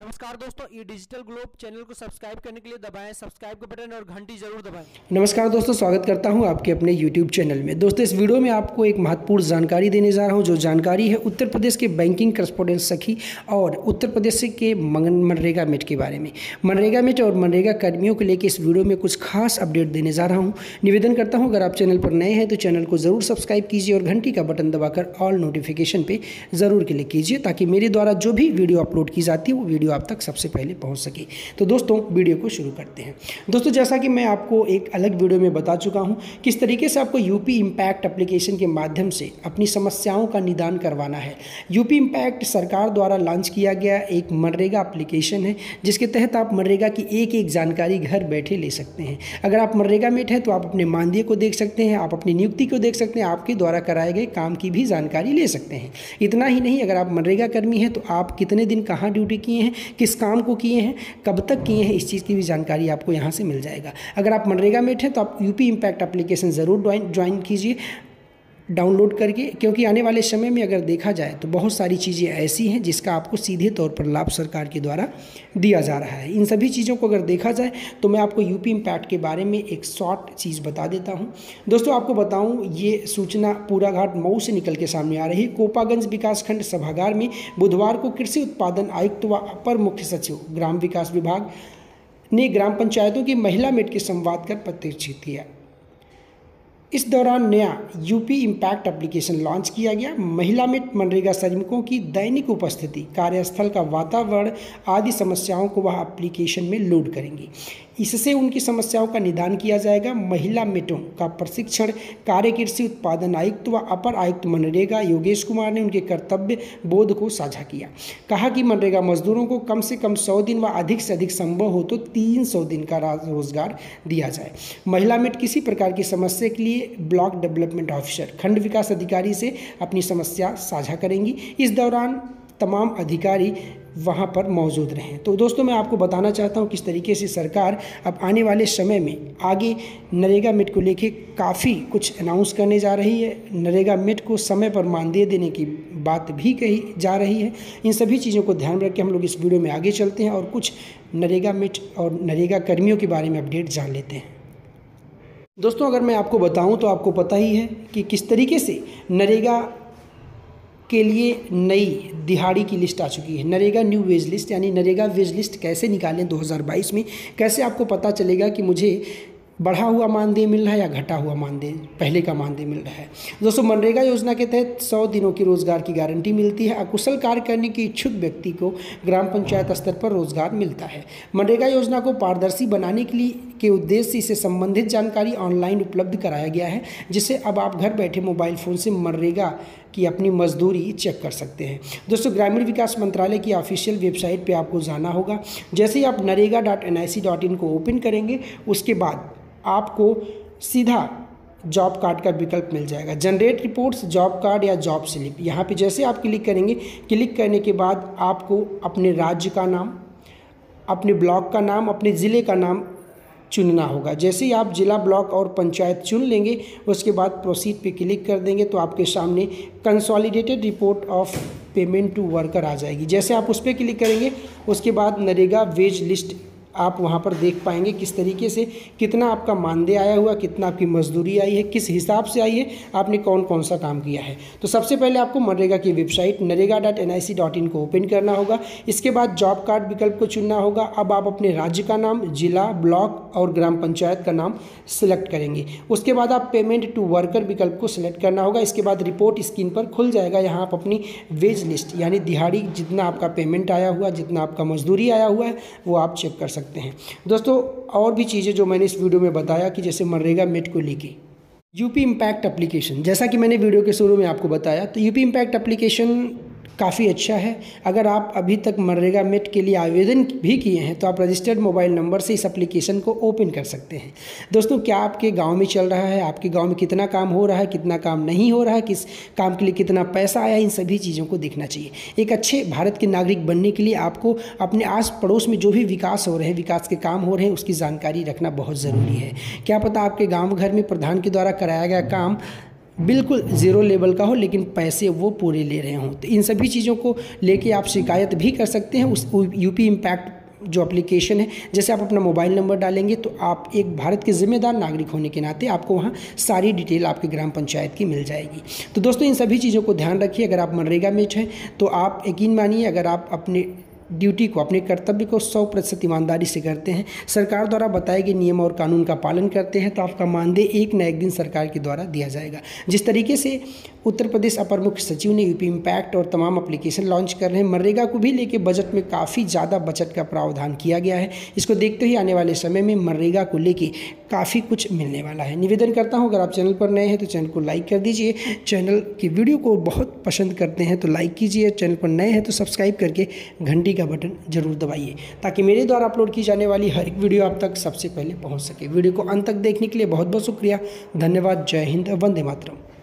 नमस्कार दोस्तों, e digital globe channel को सब्सक्राइब करने के लिए दबाएं सब्सक्राइब का बटन और घंटी जरूर दबाएं। नमस्कार दोस्तों, स्वागत करता हूं आपके अपने YouTube चैनल में। दोस्तों, इस वीडियो में आपको एक महत्वपूर्ण जानकारी देने जा रहा हूं, जो जानकारी है उत्तर प्रदेश के बैंकिंग करस्पॉन्डेंट सखी और उत्तर प्रदेश के मनरेगा मेट के बारे में। मनरेगा मेट और मनरेगा कर्मियों को लेकर इस वीडियो में कुछ खास अपडेट देने जा रहा हूँ। निवेदन करता हूँ, अगर आप चैनल पर नए हैं तो चैनल को ज़रूर सब्सक्राइब कीजिए और घंटी का बटन दबाकर ऑल नोटिफिकेशन पर ज़रूर क्लिक कीजिए, ताकि मेरे द्वारा जो भी वीडियो अपलोड की जाती है वो वीडियो आप तक सबसे पहले पहुंच सके। तो दोस्तों, वीडियो को शुरू करते हैं। दोस्तों, जैसा कि मैं आपको एक अलग वीडियो में बता चुका हूं, किस तरीके से आपको यूपी इम्पैक्ट एप्लीकेशन के माध्यम से अपनी समस्याओं का निदान करवाना है। यूपी इम्पैक्ट सरकार द्वारा लॉन्च किया गया एक मनरेगा एप्लीकेशन है, जिसके तहत आप मनरेगा की एक एक जानकारी घर बैठे ले सकते हैं। अगर आप मनरेगा मेट हैं तो आप अपने मानदेय को देख सकते हैं, आप अपनी नियुक्ति को देख सकते हैं, आपके द्वारा कराए गए काम की भी जानकारी ले सकते हैं। इतना ही नहीं, अगर आप मनरेगा कर्मी हैं तो आप कितने दिन कहाँ ड्यूटी किए हैं, किस काम को किए हैं, कब तक किए हैं, इस चीज़ की भी जानकारी आपको यहाँ से मिल जाएगा। अगर आप मनरेगा मेट हैं तो आप यूपी इम्पैक्ट एप्लीकेशन ज़रूर ज्वाइन कीजिए डाउनलोड करके, क्योंकि आने वाले समय में अगर देखा जाए तो बहुत सारी चीज़ें ऐसी हैं जिसका आपको सीधे तौर पर लाभ सरकार के द्वारा दिया जा रहा है। इन सभी चीज़ों को अगर देखा जाए तो मैं आपको यूपी इम्पैक्ट के बारे में एक शॉर्ट चीज़ बता देता हूं। दोस्तों, आपको बताऊं, ये सूचना पूराघाट मऊ से निकल के सामने आ रही है। कोपागंज विकासखंड सभागार में बुधवार को कृषि उत्पादन आयुक्त व अपर मुख्य सचिव ग्राम विकास विभाग ने ग्राम पंचायतों की महिला मेट के संवाद कर प्रदर्शित किया। इस दौरान नया यूपी इम्पैक्ट एप्लीकेशन लॉन्च किया गया। महिला मेट मनरेगा श्रमिकों की दैनिक उपस्थिति, कार्यस्थल का वातावरण आदि समस्याओं को वह एप्लीकेशन में लोड करेंगी। इससे उनकी समस्याओं का निदान किया जाएगा। महिला मेटों का प्रशिक्षण कार्य कृषि उत्पादन आयुक्त व अपर आयुक्त मनरेगा योगेश कुमार ने उनके कर्तव्य बोध को साझा किया। कहा कि मनरेगा मजदूरों को कम से कम 100 दिन व अधिक से अधिक संभव हो तो 300 दिन का रोजगार दिया जाए। महिला मेट किसी प्रकार की समस्या के लिए ब्लॉक डेवलपमेंट ऑफिसर, खंड विकास अधिकारी से अपनी समस्या साझा करेंगी। इस दौरान तमाम अधिकारी वहाँ पर मौजूद रहें। तो दोस्तों, मैं आपको बताना चाहता हूँ किस तरीके से सरकार अब आने वाले समय में आगे नरेगा मेट को लेके काफ़ी कुछ अनाउंस करने जा रही है। नरेगा मेट को समय पर मानदेय देने की बात भी कही जा रही है। इन सभी चीज़ों को ध्यान रख के हम लोग इस वीडियो में आगे चलते हैं और कुछ नरेगा मेट और नरेगा कर्मियों के बारे में अपडेट जान लेते हैं। दोस्तों, अगर मैं आपको बताऊं तो आपको पता ही है कि किस तरीके से नरेगा के लिए नई दिहाड़ी की लिस्ट आ चुकी है। नरेगा न्यू वेज लिस्ट, यानी नरेगा वेज लिस्ट कैसे निकालें 2022 में, कैसे आपको पता चलेगा कि मुझे बढ़ा हुआ मानदेय मिल रहा है या घटा हुआ मानदेय, पहले का मानदेय मिल रहा है। दोस्तों, मनरेगा योजना के तहत 100 दिनों की रोजगार की गारंटी मिलती है। अकुशल कार्य करने के इच्छुक व्यक्ति को ग्राम पंचायत स्तर पर रोजगार मिलता है। मनरेगा योजना को पारदर्शी बनाने के उद्देश्य से संबंधित जानकारी ऑनलाइन उपलब्ध कराया गया है, जिससे अब आप घर बैठे मोबाइल फ़ोन से मनरेगा की अपनी मजदूरी चेक कर सकते हैं। दोस्तों, ग्रामीण विकास मंत्रालय की ऑफिशियल वेबसाइट पे आपको जाना होगा। जैसे ही आप narega.nic.in को ओपन करेंगे, उसके बाद आपको सीधा जॉब कार्ड का विकल्प मिल जाएगा। जनरेट रिपोर्ट्स, जॉब कार्ड या जॉब स्लिप, यहाँ पे जैसे आप क्लिक करेंगे, क्लिक करने के बाद आपको अपने राज्य का नाम, अपने ब्लॉक का नाम, अपने ज़िले का नाम चुनना होगा। जैसे ही आप जिला, ब्लॉक और पंचायत चुन लेंगे, उसके बाद प्रोसीड पे क्लिक कर देंगे तो आपके सामने consolidated report of payment to worker आ जाएगी। जैसे आप उस पर क्लिक करेंगे, उसके बाद नरेगा वेज लिस्ट आप वहाँ पर देख पाएंगे किस तरीके से कितना आपका मानदेय आया हुआ, कितना आपकी मजदूरी आई है, किस हिसाब से आई है, आपने कौन कौन सा काम किया है। तो सबसे पहले आपको मनरेगा की वेबसाइट narega.nic.in को ओपन करना होगा। इसके बाद जॉब कार्ड विकल्प को चुनना होगा। अब आप अपने राज्य का नाम, जिला, ब्लॉक और ग्राम पंचायत का नाम सिलेक्ट करेंगे। उसके बाद आप पेमेंट टू वर्कर विकल्प को सिलेक्ट करना होगा। इसके बाद रिपोर्ट स्क्रीन पर खुल जाएगा। यहाँ आप अपनी वेज लिस्ट, यानी दिहाड़ी, जितना आपका पेमेंट आया हुआ, जितना आपका मजदूरी आया हुआ है, वो आप चेक कर सकते हैं। दोस्तों, और भी चीज़ें जो मैंने इस वीडियो में बताया कि जैसे मनरेगा मेट को लेके यूपी इम्पैक्ट एप्लीकेशन, जैसा कि मैंने वीडियो के शुरू में आपको बताया, तो यूपी इम्पैक्ट एप्लीकेशन काफ़ी अच्छा है। अगर आप अभी तक मनरेगा मेट के लिए आवेदन भी किए हैं तो आप रजिस्टर्ड मोबाइल नंबर से इस एप्लीकेशन को ओपन कर सकते हैं। दोस्तों, क्या आपके गांव में चल रहा है, आपके गांव में कितना काम हो रहा है, कितना काम नहीं हो रहा है, किस काम के लिए कितना पैसा आया, इन सभी चीज़ों को देखना चाहिए। एक अच्छे भारत के नागरिक बनने के लिए आपको अपने आस पड़ोस में जो भी विकास हो रहे हैं, विकास के काम हो रहे हैं, उसकी जानकारी रखना बहुत ज़रूरी है। क्या पता आपके गाँव घर में प्रधान के द्वारा कराया गया काम बिल्कुल ज़ीरो लेवल का हो लेकिन पैसे वो पूरे ले रहे हों। तो इन सभी चीज़ों को लेके आप शिकायत भी कर सकते हैं उस यूपी इम्पैक्ट जो एप्लीकेशन है। जैसे आप अपना मोबाइल नंबर डालेंगे तो आप एक भारत के ज़िम्मेदार नागरिक होने के नाते आपको वहाँ सारी डिटेल आपके ग्राम पंचायत की मिल जाएगी। तो दोस्तों इन सभी चीज़ों को ध्यान रखिए। अगर आप मनरेगा में हैं तो आप यकीन मानिए, अगर आप अपने ड्यूटी को, अपने कर्तव्य को 100% ईमानदारी से करते हैं, सरकार द्वारा बताए गए नियम और कानून का पालन करते हैं, तो आपका मानदेय एक न एक दिन सरकार के द्वारा दिया जाएगा। जिस तरीके से उत्तर प्रदेश अपर मुख्य सचिव ने यूपी इम्पैक्ट और तमाम एप्लीकेशन लॉन्च कर रहे हैं, मनरेगा को भी लेके बजट में काफ़ी ज़्यादा बचत का प्रावधान किया गया है। इसको देखते हुए आने वाले समय में मनरेगा को लेके काफ़ी कुछ मिलने वाला है। निवेदन करता हूँ, अगर आप चैनल पर नए हैं तो चैनल को लाइक कर दीजिए। चैनल की वीडियो को बहुत पसंद करते हैं तो लाइक कीजिए। चैनल पर नए हैं तो सब्सक्राइब करके घंटी का बटन जरूर दबाइए, ताकि मेरे द्वारा अपलोड की जाने वाली हर एक वीडियो आप तक सबसे पहले पहुँच सके। वीडियो को अंत तक देखने के लिए बहुत बहुत शुक्रिया। धन्यवाद। जय हिंद, वंदे मातरम।